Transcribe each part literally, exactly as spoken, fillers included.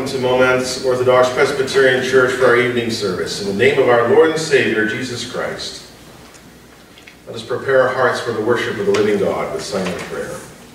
to Momence Orthodox Presbyterian Church for our evening service. In the name of our Lord and Savior, Jesus Christ, let us prepare our hearts for the worship of the living God with silent prayer.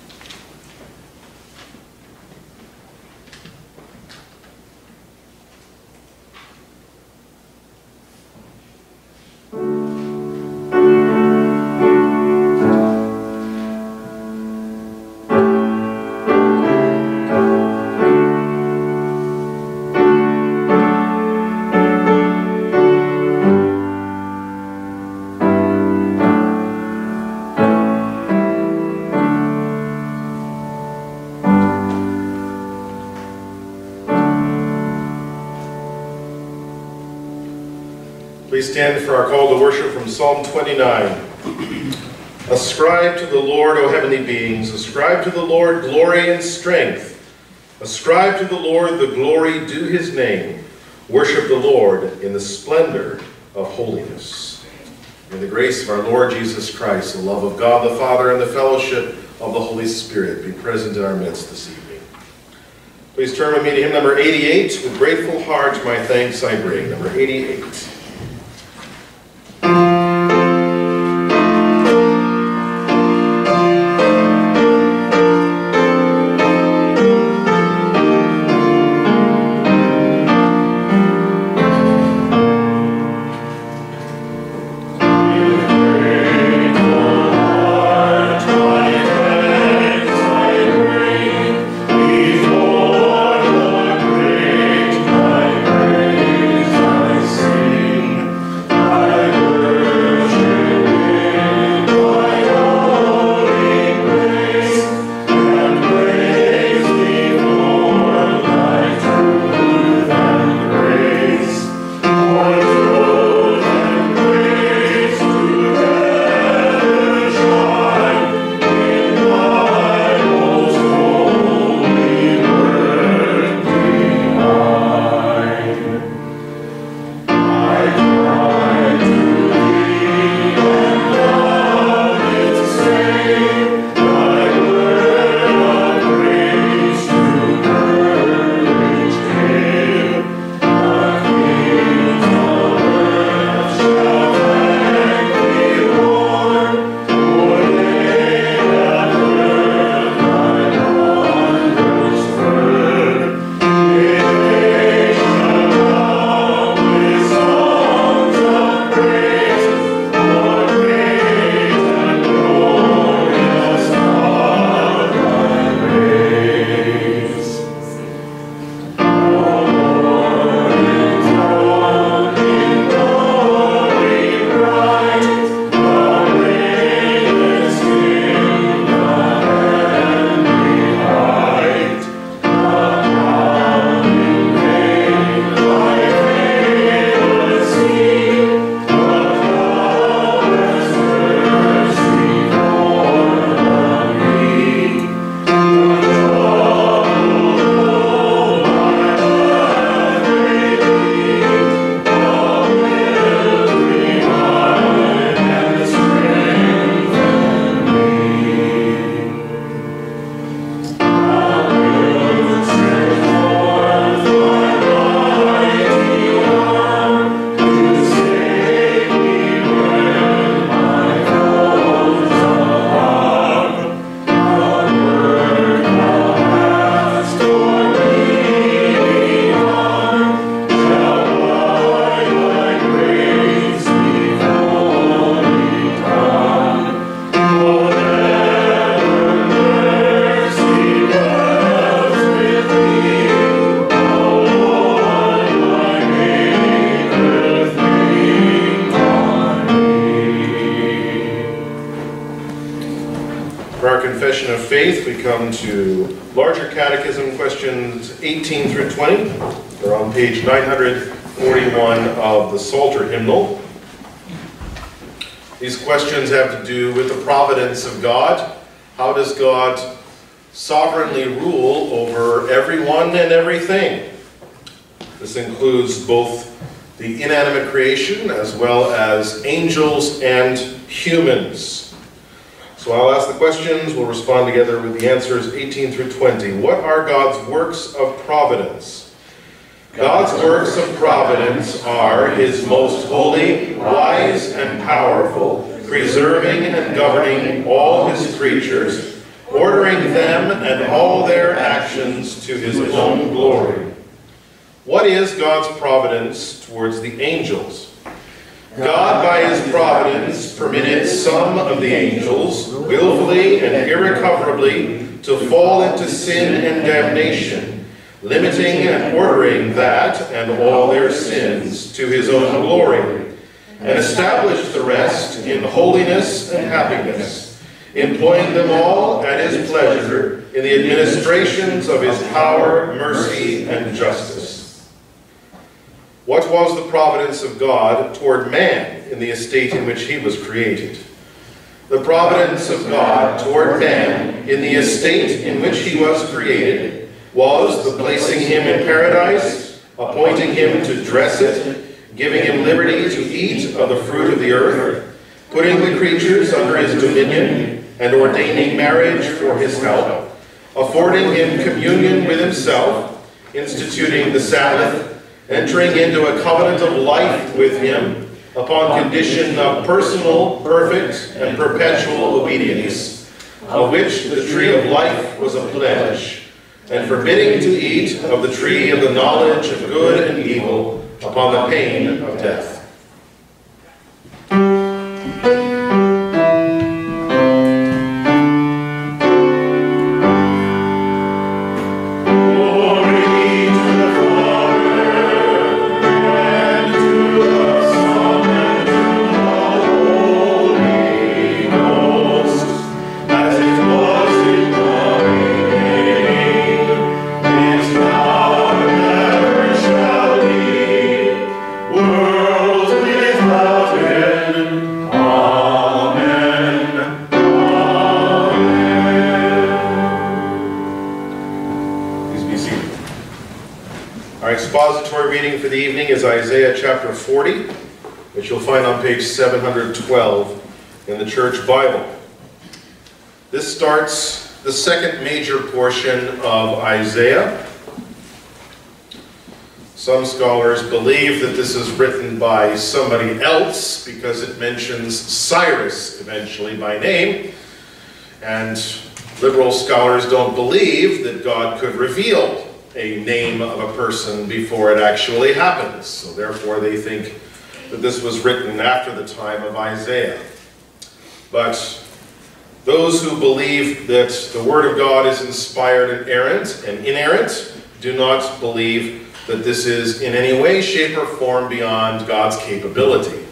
Please stand for our call to worship from Psalm twenty-nine. Ascribe to the Lord, O heavenly beings, ascribe to the Lord glory and strength. Ascribe to the Lord the glory due his name. Worship the Lord in the splendor of holiness. May the grace of our Lord Jesus Christ, the love of God the Father, and the fellowship of the Holy Spirit be present in our midst this evening. Please turn with me to hymn number eighty-eight. With grateful heart my thanks I bring. Number eighty-eight. Of faith, we come to larger catechism questions eighteen through twenty. They're on page nine hundred forty-one of the Psalter hymnal. These questions have to do with the providence of God. How does God sovereignly rule over everyone and everything? This includes both the inanimate creation as well as angels and humans. So I'll ask the questions, we'll respond together with the answers eighteen through twenty. What are God's works of providence? God's works of providence are his most holy, wise, and powerful, preserving and governing all his creatures, ordering them and all their actions to his own glory. What is God's providence towards the angels? God, by his providence, permitted some of the angels, willfully and irrecoverably, to fall into sin and damnation, limiting and ordering that and all their sins to his own glory, and established the rest in holiness and happiness, employing them all at his pleasure in the administrations of his power, mercy, and justice. What was the providence of God toward man in the estate in which he was created? The providence of God toward man in the estate in which he was created was the placing him in paradise, appointing him to dress it, giving him liberty to eat of the fruit of the earth, putting the creatures under his dominion, and ordaining marriage for his help, affording him communion with himself, instituting the Sabbath, entering into a covenant of life with him, upon condition of personal, perfect, and perpetual obedience, of which the tree of life was a pledge, and forbidding to eat of the tree of the knowledge of good and evil, upon the pain of death. Reading for the evening is Isaiah chapter forty, which you'll find on page seven hundred twelve in the Church Bible. This starts the second major portion of Isaiah. Some scholars believe that this is written by somebody else because it mentions Cyrus eventually by name, and liberal scholars don't believe that God could reveal a name of a person before it actually happens. So therefore they think that this was written after the time of Isaiah. But those who believe that the Word of God is inspired and inerrant and inerrant do not believe that this is in any way, shape, or form beyond God's capability.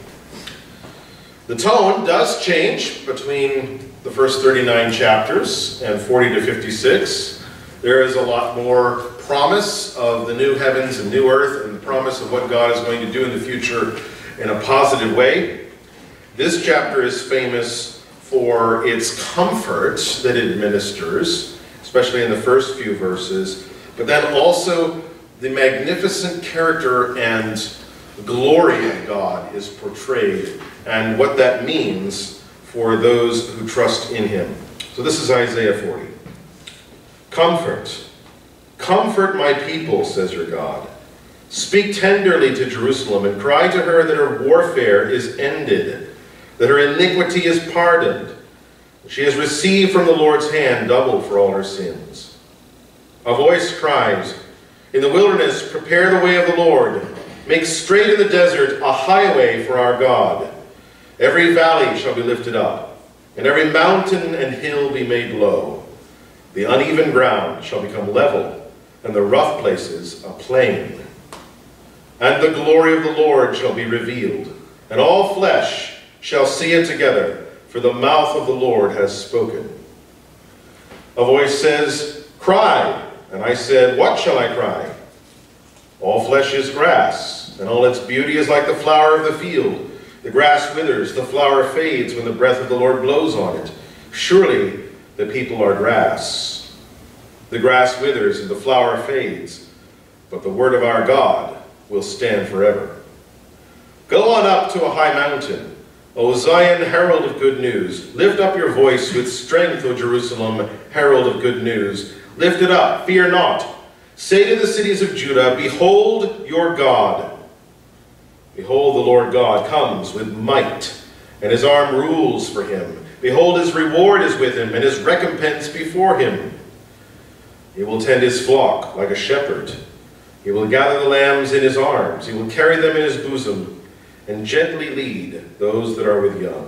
The tone does change between the first thirty-nine chapters and forty to fifty-six. There is a lot more promise of the new heavens and new earth and the promise of what God is going to do in the future in a positive way. This chapter is famous for its comfort that it ministers, especially in the first few verses, but then also the magnificent character and glory of God is portrayed and what that means for those who trust in him. So this is Isaiah forty. Comfort. Comfort my people, says your God. Speak tenderly to Jerusalem and cry to her that her warfare is ended, that her iniquity is pardoned. She has received from the Lord's hand double for all her sins. A voice cries, in the wilderness, prepare the way of the Lord. Make straight in the desert a highway for our God. Every valley shall be lifted up, and every mountain and hill be made low. The uneven ground shall become level, and the rough places a plain. And the glory of the Lord shall be revealed, and all flesh shall see it together, for the mouth of the Lord has spoken. A voice says, cry. And I said, what shall I cry? All flesh is grass, and all its beauty is like the flower of the field. The grass withers, the flower fades when the breath of the Lord blows on it. Surely the people are grass. The grass withers and the flower fades, but the word of our God will stand forever. Go on up to a high mountain, O Zion, herald of good news. Lift up your voice with strength, O Jerusalem, herald of good news. Lift it up, fear not. Say to the cities of Judah, behold your God. Behold, the Lord God comes with might, and his arm rules for him. Behold, his reward is with him, and his recompense before him. He will tend his flock like a shepherd. He will gather the lambs in his arms. He will carry them in his bosom, and gently lead those that are with young.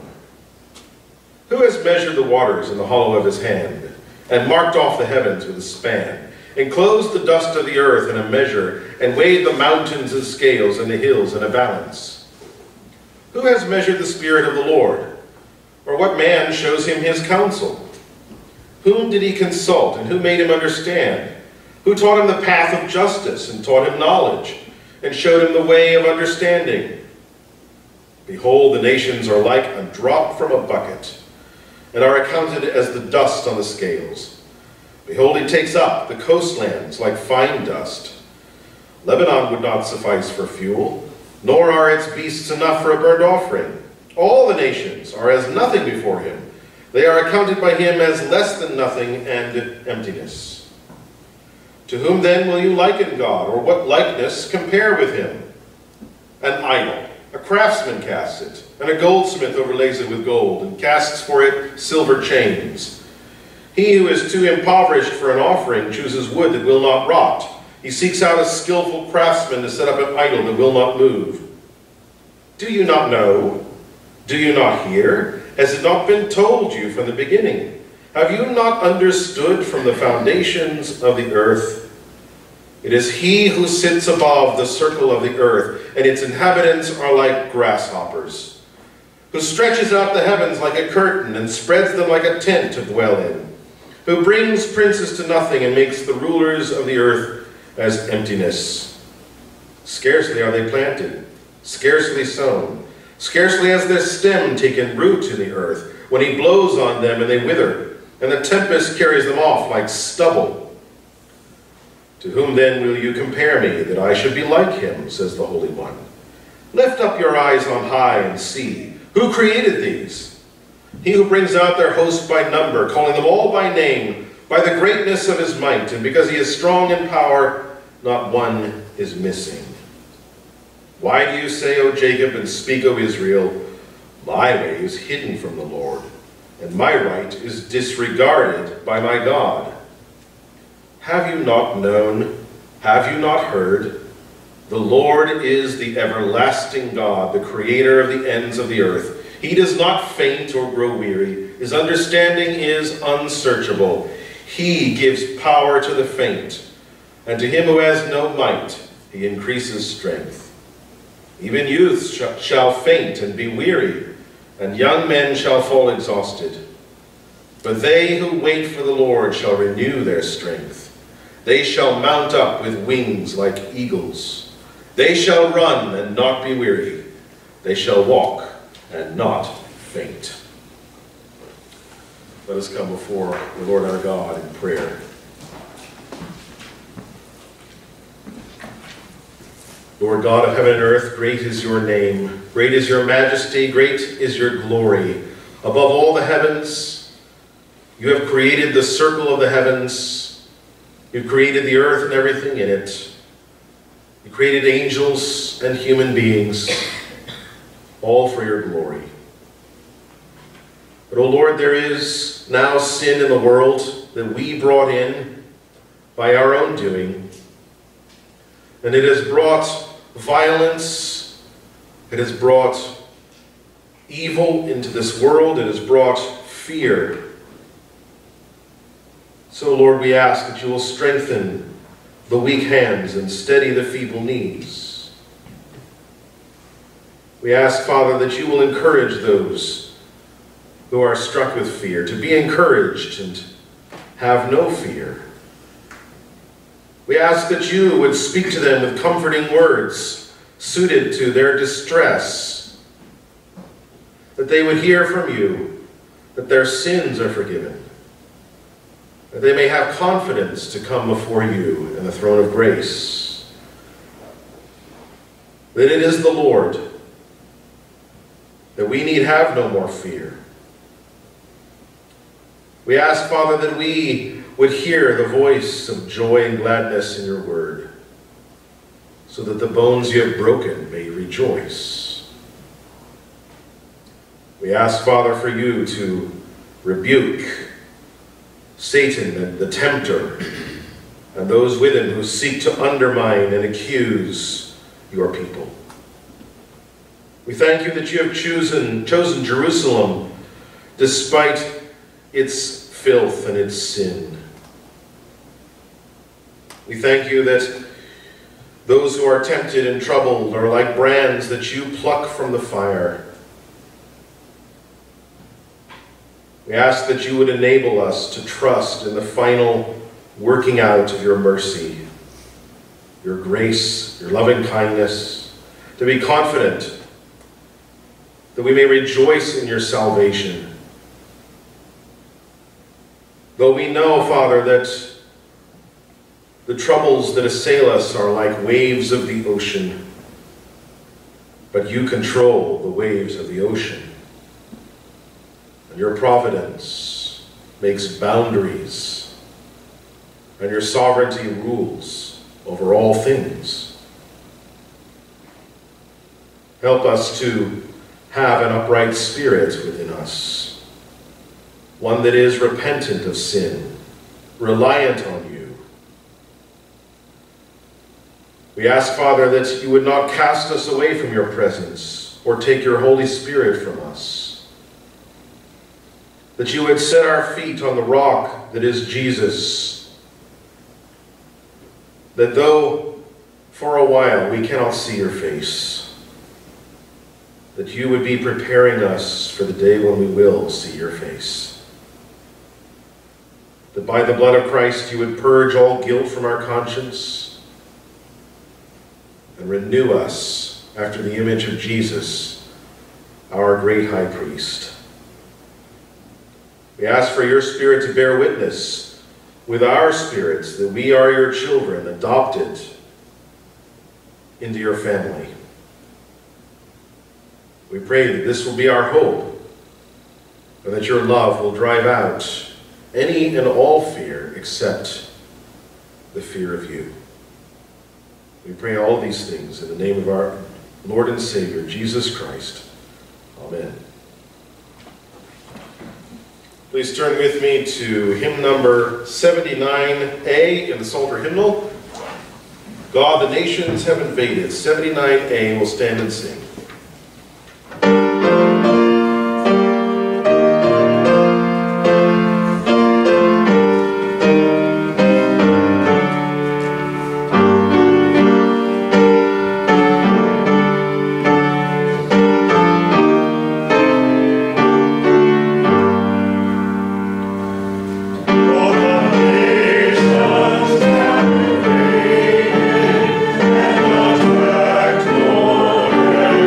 Who has measured the waters in the hollow of his hand, and marked off the heavens with a span, enclosed the dust of the earth in a measure, and weighed the mountains in scales and the hills in a balance? Who has measured the Spirit of the Lord? Or what man shows him his counsel? Whom did he consult, and who made him understand? Who taught him the path of justice, and taught him knowledge, and showed him the way of understanding? Behold, the nations are like a drop from a bucket, and are accounted as the dust on the scales. Behold, he takes up the coastlands like fine dust. Lebanon would not suffice for fuel, nor are its beasts enough for a burnt offering. All the nations are as nothing before him. They are accounted by him as less than nothing and emptiness. To whom then will you liken God, or what likeness compare with him? An idol. A craftsman casts it, and a goldsmith overlays it with gold, and casts for it silver chains. He who is too impoverished for an offering chooses wood that will not rot. He seeks out a skillful craftsman to set up an idol that will not move. Do you not know? Do you not hear? Has it not been told you from the beginning? Have you not understood from the foundations of the earth? It is he who sits above the circle of the earth, and its inhabitants are like grasshoppers, who stretches out the heavens like a curtain and spreads them like a tent to dwell in, who brings princes to nothing and makes the rulers of the earth as emptiness. Scarcely are they planted, scarcely sown, scarcely has their stem taken root in the earth, when he blows on them and they wither, and the tempest carries them off like stubble. To whom then will you compare me, that I should be like him, says the Holy One? Lift up your eyes on high and see. Who created these? He who brings out their host by number, calling them all by name, by the greatness of his might, and because he is strong in power, not one is missing. Why do you say, O Jacob, and speak, O Israel, my way is hidden from the Lord, and my right is disregarded by my God? Have you not known? Have you not heard? The Lord is the everlasting God, the creator of the ends of the earth. He does not faint or grow weary. His understanding is unsearchable. He gives power to the faint, and to him who has no might, he increases strength. Even youths sh shall faint and be weary, and young men shall fall exhausted. But they who wait for the Lord shall renew their strength. They shall mount up with wings like eagles. They shall run and not be weary. They shall walk and not faint. Let us come before the Lord our God in prayer. Lord God of heaven and earth, great is your name. Great is your majesty. Great is your glory. Above all the heavens, you have created the circle of the heavens. You created the earth and everything in it. You created angels and human beings, all for your glory. But, O Lord, there is now sin in the world that we brought in by our own doing. And it has brought violence. It has brought evil into this world. It has brought fear. So, Lord, we ask that you will strengthen the weak hands and steady the feeble knees. We ask, Father, that you will encourage those who are struck with fear to be encouraged and have no fear. We ask that you would speak to them with comforting words suited to their distress, that they would hear from you that their sins are forgiven, that they may have confidence to come before you in the throne of grace, that it is the Lord, that we need have no more fear. We ask, Father, that we would hear the voice of joy and gladness in your word, so that the bones you have broken may rejoice. We ask, Father, for you to rebuke Satan, the tempter, and those with him who seek to undermine and accuse your people. We thank you that you have chosen, chosen Jerusalem despite its filth and its sin. We thank you that those who are tempted and troubled are like brands that you pluck from the fire. We ask that you would enable us to trust in the final working out of your mercy, your grace, your loving kindness, to be confident that we may rejoice in your salvation. Though we know, Father, that the troubles that assail us are like waves of the ocean, but you control the waves of the ocean. And your providence makes boundaries, and your sovereignty rules over all things. Help us to have an upright spirit within us, one that is repentant of sin, reliant on you. We ask, Father, that you would not cast us away from your presence or take your Holy Spirit from us, that you would set our feet on the rock that is Jesus, that though for a while we cannot see your face, that you would be preparing us for the day when we will see your face. That by the blood of Christ you would purge all guilt from our conscience and renew us after the image of Jesus, our great high priest. We ask for your Spirit to bear witness with our spirits that we are your children, adopted into your family. We pray that this will be our hope, and that your love will drive out any and all fear except the fear of you. We pray all these things in the name of our Lord and Savior, Jesus Christ. Amen. Please turn with me to hymn number seventy-nine A in the Psalter hymnal. God, the nations have invaded. seventy-nine A, will stand and sing. Lord,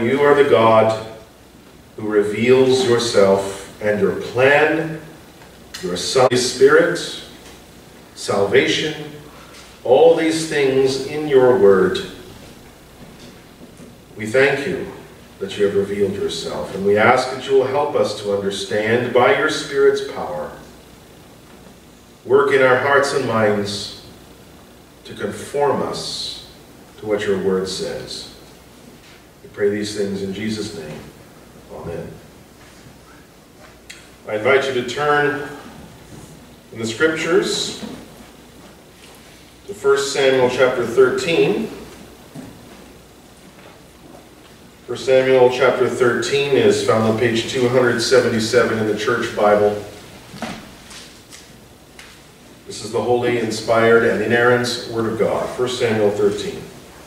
Lord, you are the God who reveals yourself and your plan, your Son, Spirit, salvation, all these things in your word. We thank you that you have revealed yourself, and we ask that you will help us to understand by your Spirit's power. Work in our hearts and minds to conform us to what your word says. We pray these things in Jesus' name. Amen. I invite you to turn in the scriptures to First Samuel chapter thirteen. First Samuel chapter thirteen is found on page two hundred seventy-seven in the Church Bible. This is the holy, inspired, and inerrant Word of God. First Samuel thirteen.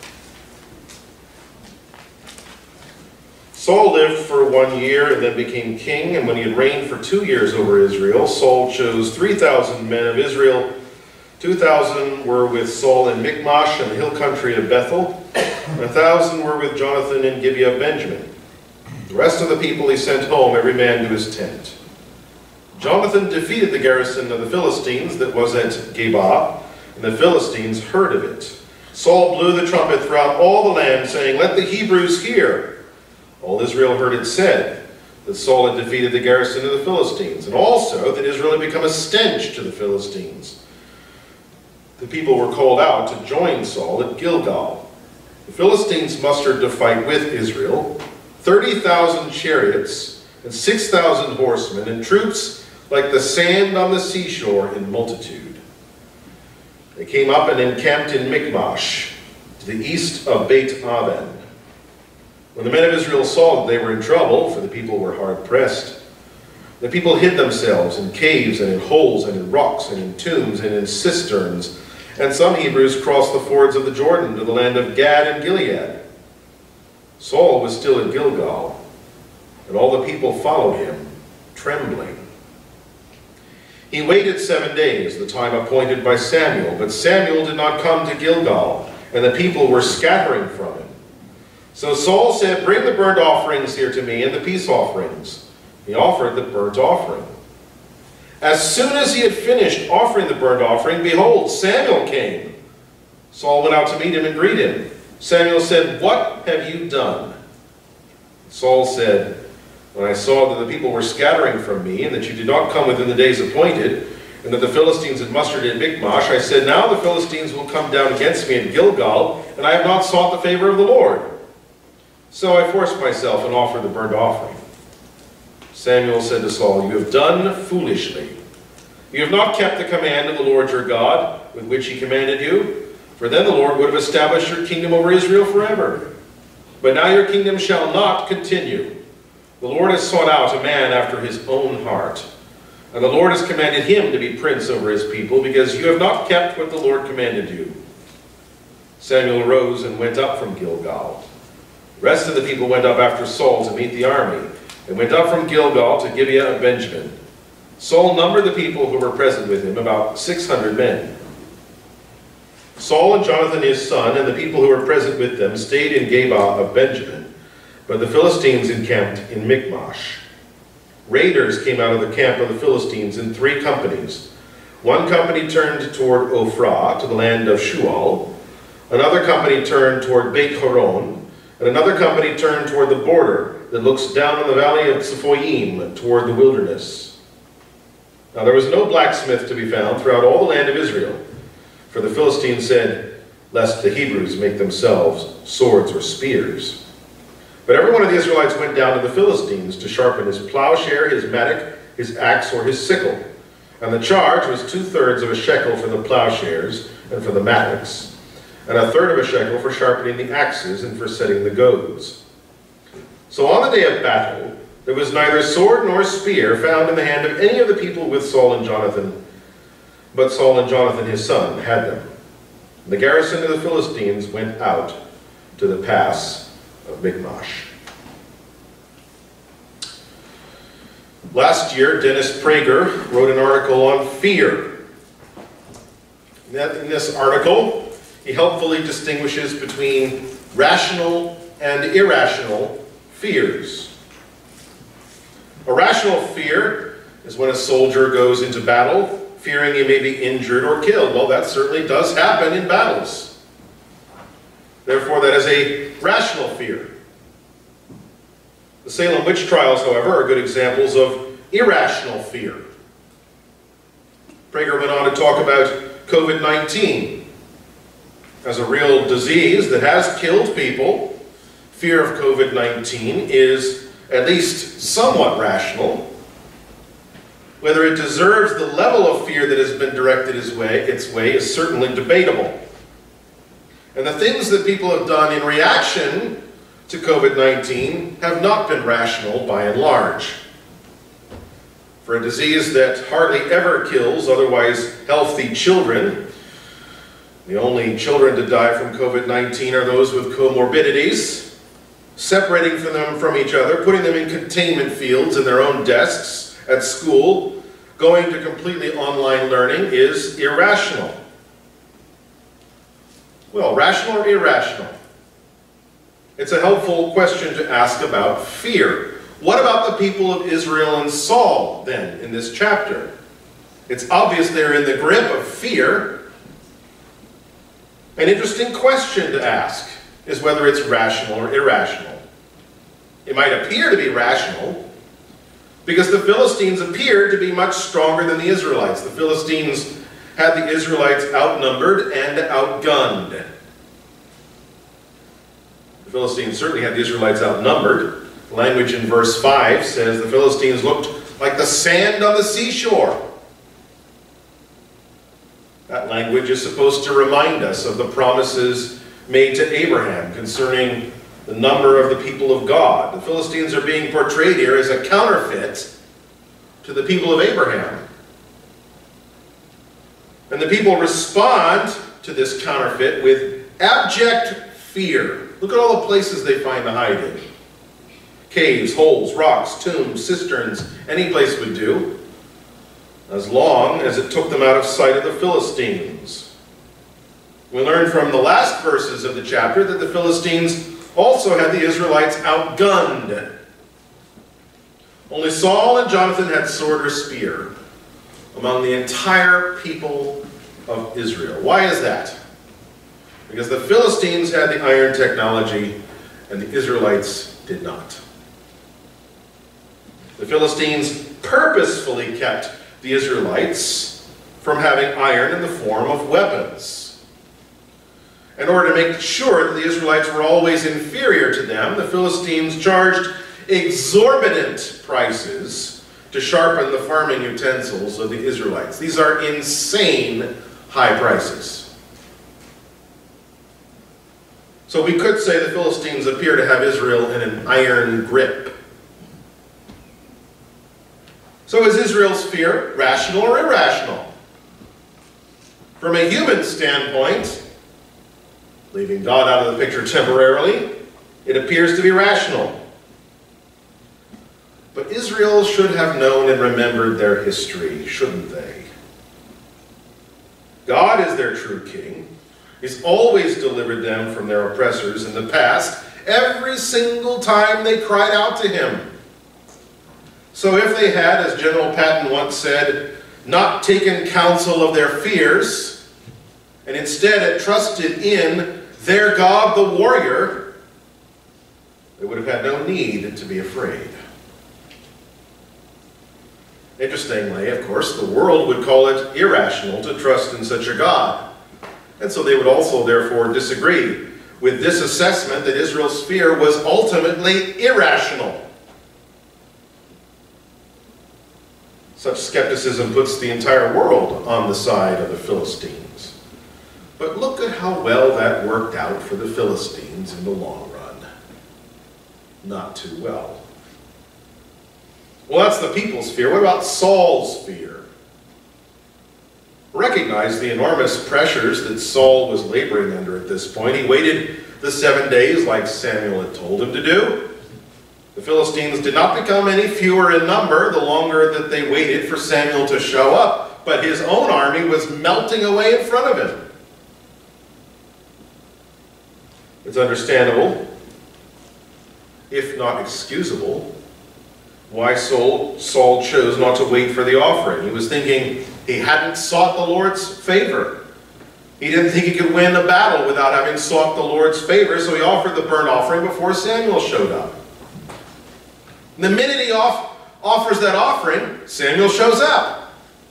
Saul lived for one year and then became king, and when he had reigned for two years over Israel, Saul chose three thousand men of Israel. two thousand were with Saul in Michmash and the hill country of Bethel, and one thousand were with Jonathan in Gibeah of Benjamin. The rest of the people he sent home, every man to his tent. Jonathan defeated the garrison of the Philistines that was at Geba, and the Philistines heard of it. Saul blew the trumpet throughout all the land, saying, "Let the Hebrews hear." All Israel heard it said that Saul had defeated the garrison of the Philistines, and also that Israel had become a stench to the Philistines. The people were called out to join Saul at Gilgal. The Philistines mustered to fight with Israel, thirty thousand chariots and six thousand horsemen, and troops like the sand on the seashore in multitude. They came up and encamped in Michmash, to the east of Beit Aven. When the men of Israel saw that they were in trouble, for the people were hard-pressed, the people hid themselves in caves and in holes and in rocks and in tombs and in cisterns, and some Hebrews crossed the fords of the Jordan to the land of Gad and Gilead. Saul was still at Gilgal, and all the people followed him, trembling. He waited seven days, the time appointed by Samuel, but Samuel did not come to Gilgal, and the people were scattering from him. So Saul said, "Bring the burnt offerings here to me and the peace offerings." He offered the burnt offering. As soon as he had finished offering the burnt offering, behold, Samuel came. Saul went out to meet him and greet him. Samuel said, "What have you done?" Saul said, "When I saw that the people were scattering from me, and that you did not come within the days appointed, and that the Philistines had mustered in Michmash, I said, now the Philistines will come down against me in Gilgal, and I have not sought the favor of the Lord. So I forced myself and offered the burnt offering." Samuel said to Saul, "You have done foolishly. You have not kept the command of the Lord your God, with which he commanded you, for then the Lord would have established your kingdom over Israel forever. But now your kingdom shall not continue. The Lord has sought out a man after his own heart, and the Lord has commanded him to be prince over his people, because you have not kept what the Lord commanded you." Samuel arose and went up from Gilgal. The rest of the people went up after Saul to meet the army, and went up from Gilgal to Gibeah of Benjamin. Saul numbered the people who were present with him, about six hundred men. Saul and Jonathan his son, and the people who were present with them, stayed in Gibeah of Benjamin, but the Philistines encamped in Michmash. Raiders came out of the camp of the Philistines in three companies. One company turned toward Ophrah, to the land of Shual. Another company turned toward Beit Horon, and another company turned toward the border that looks down on the valley of Sephoim toward the wilderness. Now there was no blacksmith to be found throughout all the land of Israel, for the Philistines said, "Lest the Hebrews make themselves swords or spears." But every one of the Israelites went down to the Philistines to sharpen his plowshare, his mattock, his axe, or his sickle. And the charge was two-thirds of a shekel for the plowshares and for the mattocks, and a third of a shekel for sharpening the axes and for setting the goads. So on the day of battle, there was neither sword nor spear found in the hand of any of the people with Saul and Jonathan, but Saul and Jonathan his son had them. And the garrison of the Philistines went out to the pass of Michmash. Last year, Dennis Prager wrote an article on fear. In this article, he helpfully distinguishes between rational and irrational fears. A rational fear is when a soldier goes into battle fearing he may be injured or killed. Well, that certainly does happen in battles. Therefore, that is a rational fear. The Salem witch trials, however, are good examples of irrational fear. Prager went on to talk about COVID nineteen as a real disease that has killed people. Fear of COVID nineteen is at least somewhat rational. Whether it deserves the level of fear that has been directed its way, its way is certainly debatable. And the things that people have done in reaction to COVID nineteen have not been rational by and large. For a disease that hardly ever kills otherwise healthy children, the only children to die from COVID nineteen are those with comorbidities. Separating from them from each other, putting them in containment fields in their own desks at school, going to completely online learning is irrational. Well, rational or irrational? It's a helpful question to ask about fear. What about the people of Israel and Saul, then, in this chapter? It's obvious they're in the grip of fear. An interesting question to ask is whether it's rational or irrational. It might appear to be rational, because the Philistines appeared to be much stronger than the Israelites. The Philistines had the Israelites outnumbered and outgunned. The Philistines certainly had the Israelites outnumbered. The language in verse five says the Philistines looked like the sand on the seashore. That language is supposed to remind us of the promises made to Abraham concerning the number of the people of God. The Philistines are being portrayed here as a counterfeit to the people of Abraham. And the people respond to this counterfeit with abject fear. Look at all the places they find to hide in. Caves, holes, rocks, tombs, cisterns, any place would do, as long as it took them out of sight of the Philistines. We learn from the last verses of the chapter that the Philistines also had the Israelites outgunned. Only Saul and Jonathan had sword or spear among the entire people of Israel. Why is that? Because the Philistines had the iron technology and the Israelites did not. The Philistines purposefully kept the Israelites from having iron in the form of weapons. In order to make sure that the Israelites were always inferior to them, the Philistines charged exorbitant prices to sharpen the farming utensils of the Israelites. These are insane high prices. So we could say the Philistines appear to have Israel in an iron grip. So is Israel's fear rational or irrational? From a human standpoint, leaving God out of the picture temporarily, it appears to be rational. But Israel should have known and remembered their history, shouldn't they? God is their true king. He's always delivered them from their oppressors in the past, every single time they cried out to him. So if they had, as General Patton once said, not taken counsel of their fears, and instead had trusted in their God, the warrior, they would have had no need to be afraid. Interestingly, of course, the world would call it irrational to trust in such a God. And so they would also, therefore, disagree with this assessment that Israel's fear was ultimately irrational. Such skepticism puts the entire world on the side of the Philistines. But look at how well that worked out for the Philistines in the long run. Not too well. Well, that's the people's fear. What about Saul's fear? Recognize the enormous pressures that Saul was laboring under at this point. He waited the seven days like Samuel had told him to do. The Philistines did not become any fewer in number the longer that they waited for Samuel to show up, but his own army was melting away in front of him. It's understandable if not excusable, why Saul, Saul chose not to wait for the offering. He was thinking he hadn't sought the Lord's favor. He didn't think he could win a battle without having sought the Lord's favor, so he offered the burnt offering before Samuel showed up. And the minute he off, offers that offering, Samuel shows up.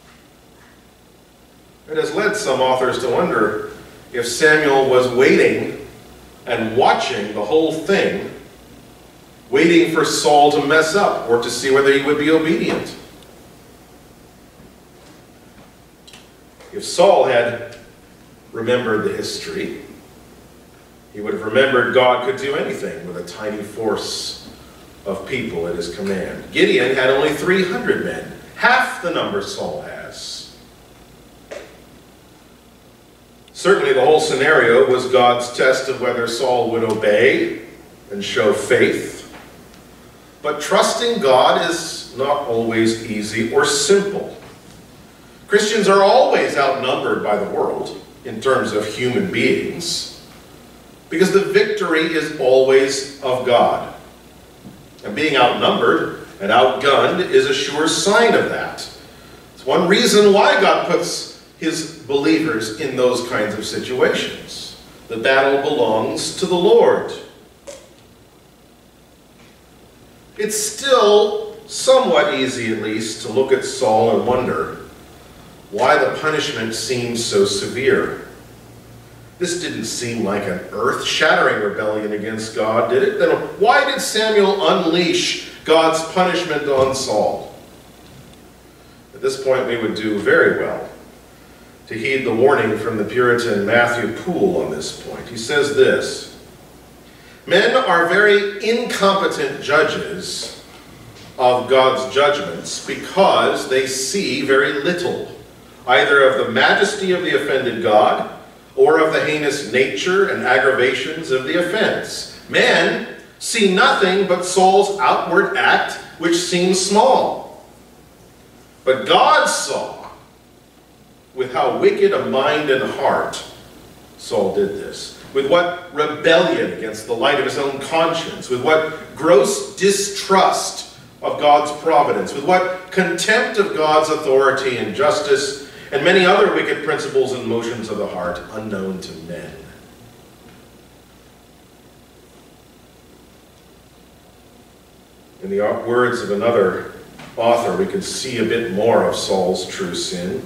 It has led some authors to wonder if Samuel was waiting and watching the whole thing, waiting for Saul to mess up or to see whether he would be obedient. If Saul had remembered the history, he would have remembered God could do anything with a tiny force of people at his command. Gideon had only three hundred men, half the number Saul has. Certainly the whole scenario was God's test of whether Saul would obey and show faith. But trusting God is not always easy or simple. Christians are always outnumbered by the world in terms of human beings, because the victory is always of God. And being outnumbered and outgunned is a sure sign of that. It's one reason why God puts his believers in those kinds of situations. The battle belongs to the Lord. It's still somewhat easy, at least, to look at Saul and wonder why the punishment seems so severe. This didn't seem like an earth-shattering rebellion against God, did it? Then why did Samuel unleash God's punishment on Saul? At this point, we would do very well to heed the warning from the Puritan Matthew Poole on this point. He says this: men are very incompetent judges of God's judgments because they see very little, either of the majesty of the offended God or of the heinous nature and aggravations of the offense. Men see nothing but Saul's outward act, which seems small. But God saw with how wicked a mind and heart Saul did this, with what rebellion against the light of his own conscience, with what gross distrust of God's providence, with what contempt of God's authority and justice, and many other wicked principles and motions of the heart unknown to men. In the words of another author, we can see a bit more of Saul's true sin.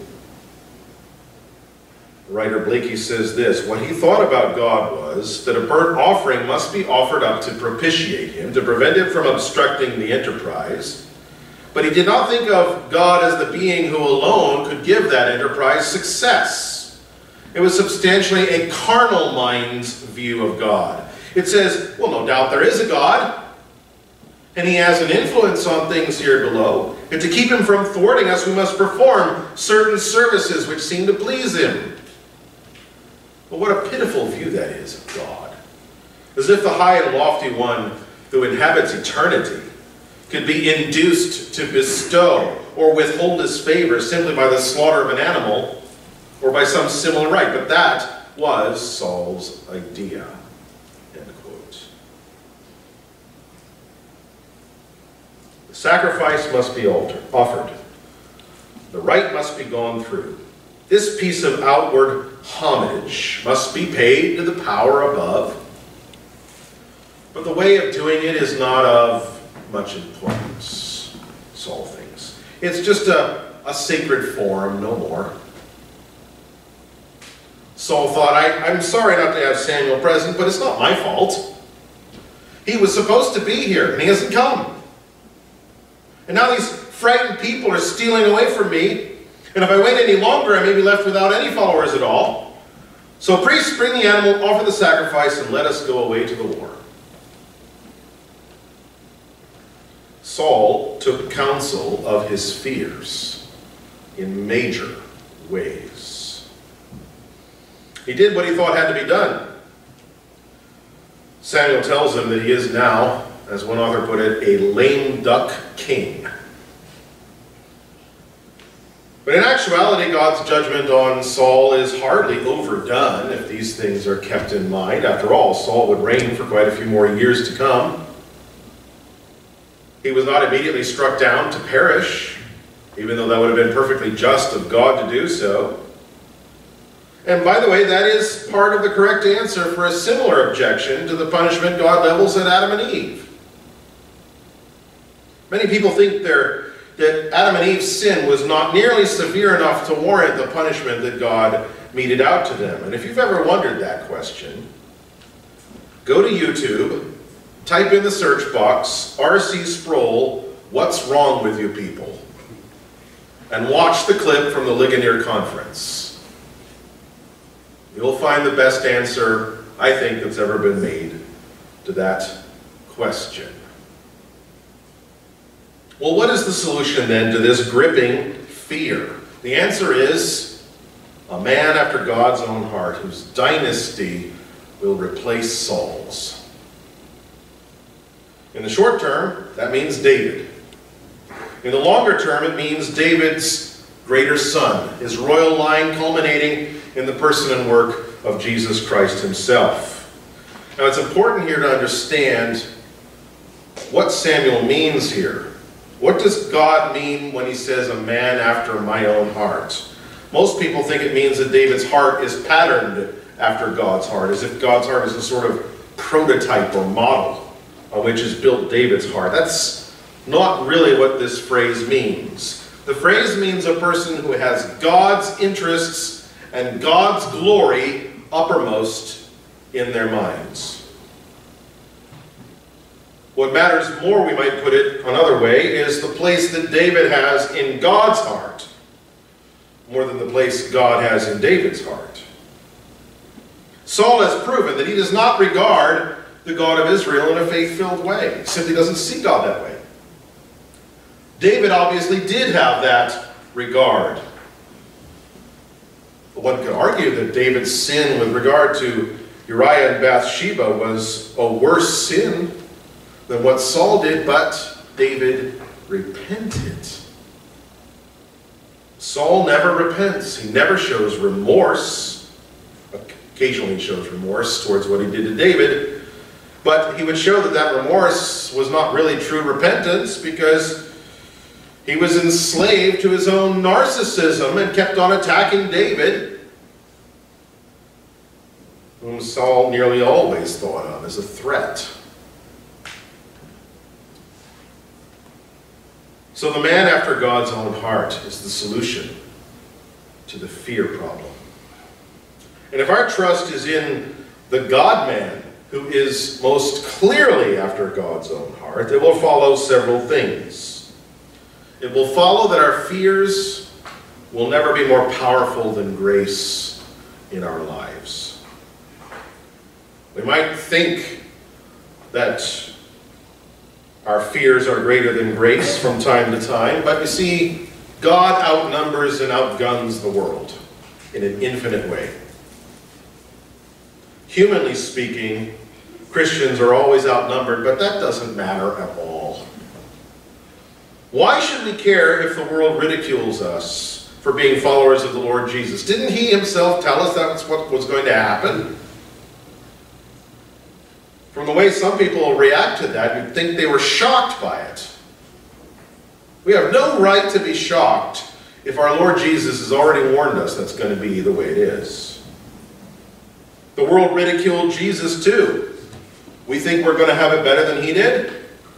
Writer Blakey says this: what he thought about God was that a burnt offering must be offered up to propitiate him, to prevent him from obstructing the enterprise. But he did not think of God as the being who alone could give that enterprise success. It was substantially a carnal mind's view of God. It says, well, no doubt there is a God, and he has an influence on things here below. And to keep him from thwarting us, we must perform certain services which seem to please him. But what a pitiful view that is of God. As if the high and lofty one who inhabits eternity could be induced to bestow or withhold his favor simply by the slaughter of an animal or by some similar right. But that was Saul's idea. End quote. The sacrifice must be altered, offered. The rite must be gone through. This piece of outward homage must be paid to the power above. But the way of doing it is not of much importance, Saul thinks. It's just a, a sacred form, no more. Saul thought, I, I'm sorry not to have Samuel present, but it's not my fault. He was supposed to be here, and he hasn't come. And now these frightened people are stealing away from me, and if I wait any longer, I may be left without any followers at all. So priests, bring the animal, offer the sacrifice, and let us go away to the war. Saul took counsel of his fears in major ways. He did what he thought had to be done. Samuel tells him that he is now, as one author put it, a lame duck king. But in actuality, God's judgment on Saul is hardly overdone if these things are kept in mind. After all, Saul would reign for quite a few more years to come. He was not immediately struck down to perish, even though that would have been perfectly just of God to do so. And by the way, that is part of the correct answer for a similar objection to the punishment God levels at Adam and Eve. Many people think they're, that Adam and Eve's sin was not nearly severe enough to warrant the punishment that God meted out to them. And if you've ever wondered that question, go to YouTube, type in the search box, R C Sproul, "What's wrong with you people?" and watch the clip from the Ligonier Conference. You'll find the best answer, I think, that's ever been made to that question. Well, what is the solution then to this gripping fear? The answer is a man after God's own heart, whose dynasty will replace Saul's. In the short term, that means David. In the longer term, it means David's greater son, his royal line culminating in the person and work of Jesus Christ himself. Now, it's important here to understand what Samuel means here. What does God mean when he says a man after my own heart? Most people think it means that David's heart is patterned after God's heart, as if God's heart is a sort of prototype or model on which is built David's heart. That's not really what this phrase means. The phrase means a person who has God's interests and God's glory uppermost in their minds. What matters more, we might put it another way, is the place that David has in God's heart, more than the place God has in David's heart. Saul has proven that he does not regard the God of Israel in a faith-filled way. He simply doesn't see God that way. David obviously did have that regard. But one could argue that David's sin with regard to Uriah and Bathsheba was a worse sin than what Saul did, but David repented. Saul never repents. He never shows remorse. Occasionally he shows remorse towards what he did to David, but he would show that that remorse was not really true repentance, because he was enslaved to his own narcissism and kept on attacking David, whom Saul nearly always thought of as a threat. So the man after God's own heart is the solution to the fear problem. And if our trust is in the God-man, who is most clearly after God's own heart, it will follow several things. It will follow that our fears will never be more powerful than grace in our lives. We might think that our fears are greater than grace from time to time, but you see, God outnumbers and outguns the world in an infinite way. Humanly speaking, Christians are always outnumbered, but that doesn't matter at all. Why should we care if the world ridicules us for being followers of the Lord Jesus? Didn't he himself tell us that's what was going to happen? From the way some people react to that, you'd think they were shocked by it. We have no right to be shocked if our Lord Jesus has already warned us that's going to be the way it is. The world ridiculed Jesus too. We think we're going to have it better than he did?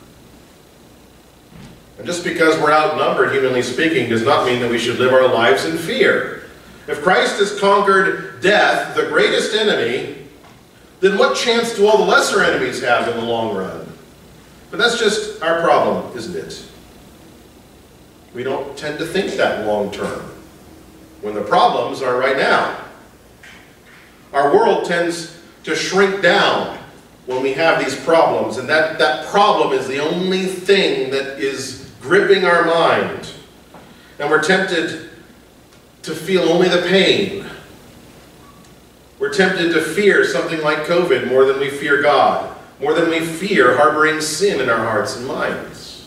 And just because we're outnumbered, humanly speaking, does not mean that we should live our lives in fear. If Christ has conquered death, the greatest enemy, then what chance do all the lesser enemies have in the long run? But that's just our problem, isn't it? We don't tend to think that long term, when the problems are right now. Our world tends to shrink down when we have these problems, and that, that problem is the only thing that is gripping our mind. And we're tempted to feel only the pain. We're tempted to fear something like COVID more than we fear God, more than we fear harboring sin in our hearts and minds.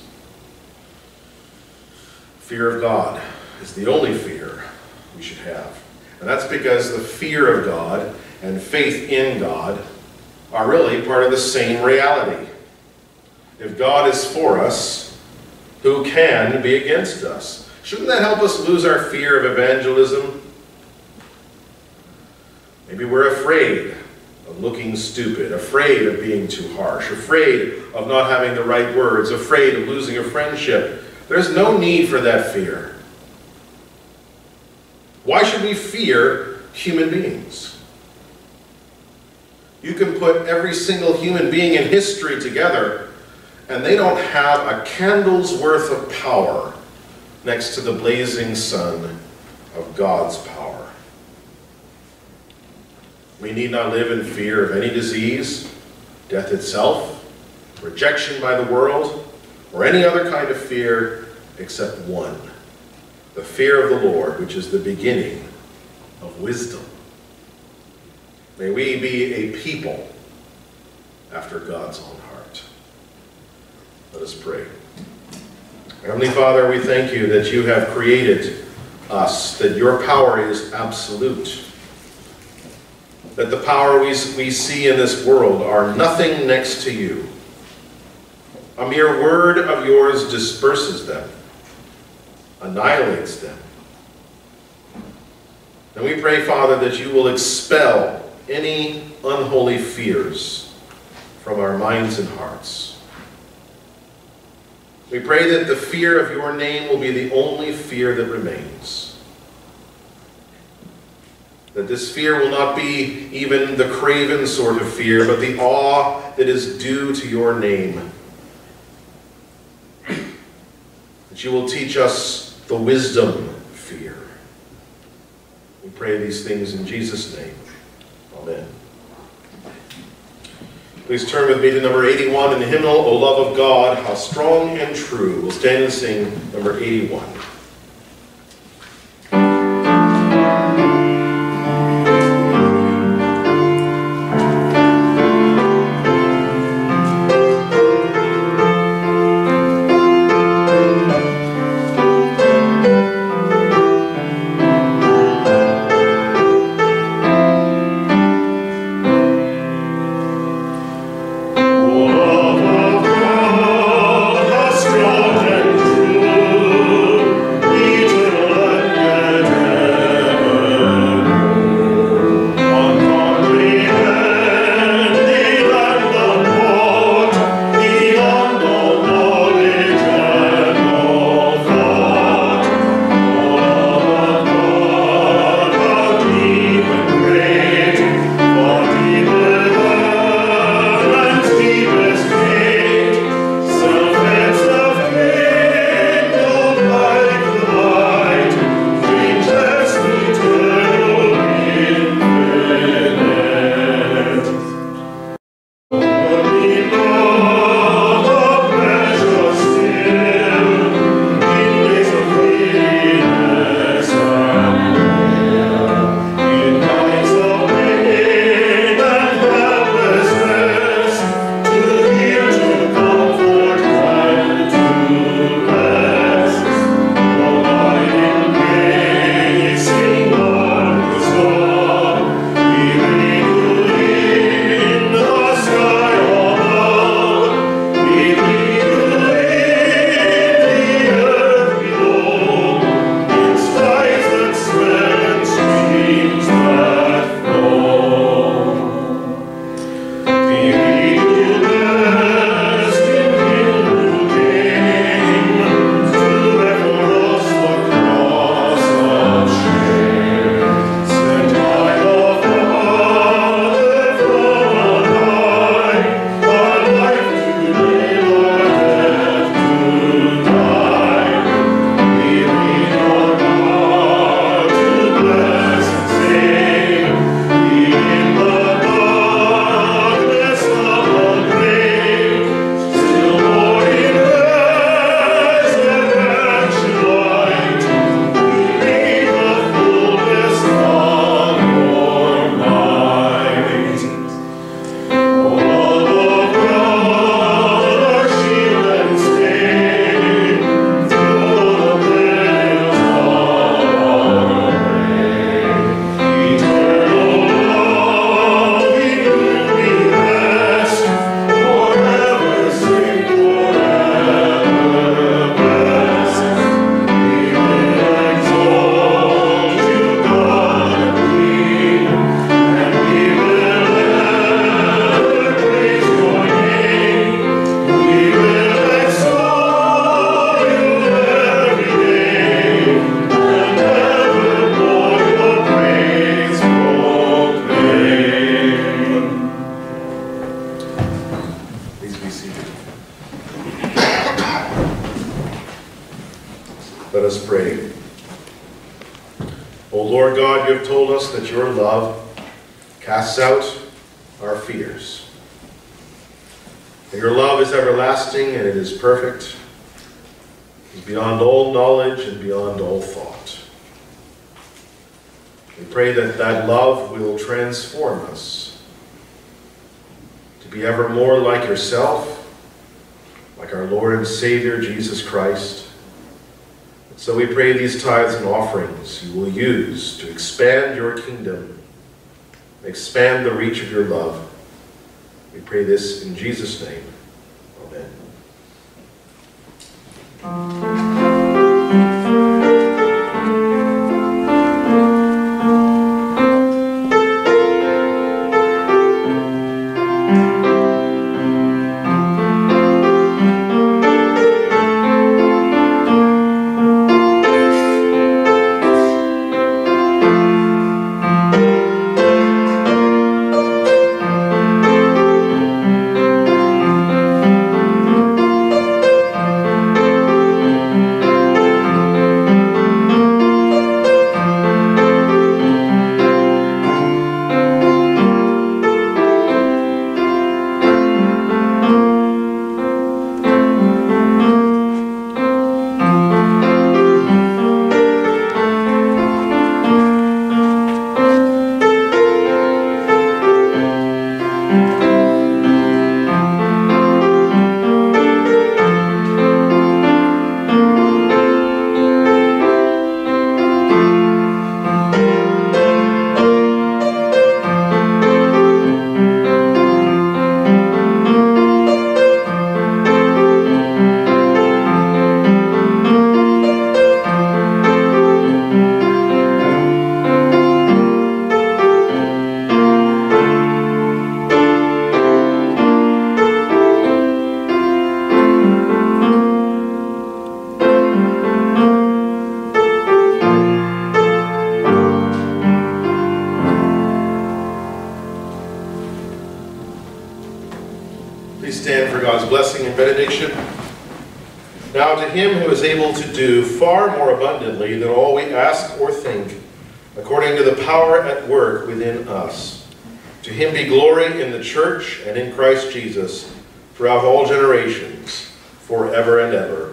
Fear of God is the only fear we should have. And that's because the fear of God and faith in God are really part of the same reality. If God is for us, Who can be against us? Shouldn't that help us lose our fear of evangelism? Maybe we're afraid of looking stupid, afraid of being too harsh, afraid of not having the right words, afraid of losing a friendship. There's no need for that fear. Why should we fear human beings? You can put every single human being in history together, and they don't have a candle's worth of power next to the blazing sun of God's power. We need not live in fear of any disease, death itself, rejection by the world, or any other kind of fear except one, the fear of the Lord, which is the beginning of wisdom. May we be a people after God's own heart. Let us pray. Heavenly Father, we thank you that you have created us, that your power is absolute, that the power we, we see in this world are nothing next to you. A mere word of yours disperses them, annihilates them. And we pray, Father, that you will expel any unholy fears from our minds and hearts. We pray that the fear of your name will be the only fear that remains. That this fear will not be even the craven sort of fear, but the awe that is due to your name. That you will teach us the wisdom fear. We pray these things in Jesus' name. Amen. Please turn with me to number eighty-one in the hymnal, O Love of God, How Strong and True. We'll stand and sing number eighty-one. Love of God, how strong and true. Let us pray. O Lord God, you have told us that your love casts out our fears. And your love is everlasting and it is perfect. It is beyond all knowledge and beyond all thought. We pray that that love will transform us to be ever more like yourself, like our Lord and Savior, Jesus Christ. So we pray these tithes and offerings you will use to expand your kingdom, expand the reach of your love. We pray this in Jesus' name. Amen. Now to him who is able to do far more abundantly than all we ask or think, according to the power at work within us, to him be glory in the church and in Christ Jesus throughout all generations, forever and ever.